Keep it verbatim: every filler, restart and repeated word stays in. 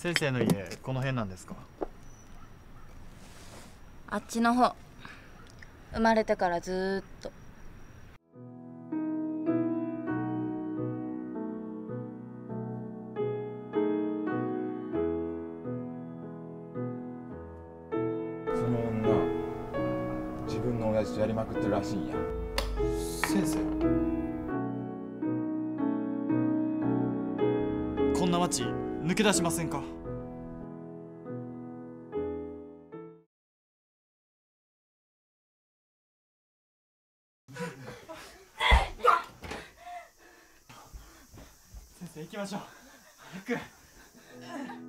先生の家この辺なんですか？ あっちの方。生まれてからずーっと。 その女自分の親父とやりまくってるらしいんや。 先生、こんな町抜け出しませんか？先生行きましょう。早く。